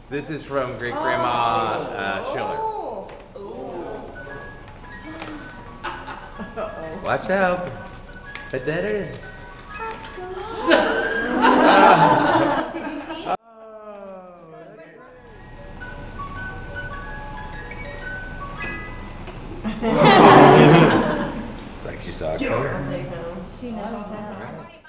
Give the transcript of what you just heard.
This is from Great Grandma Schiller. Watch out. Put that in. Did you see? It's like she saw it coming. She knows now.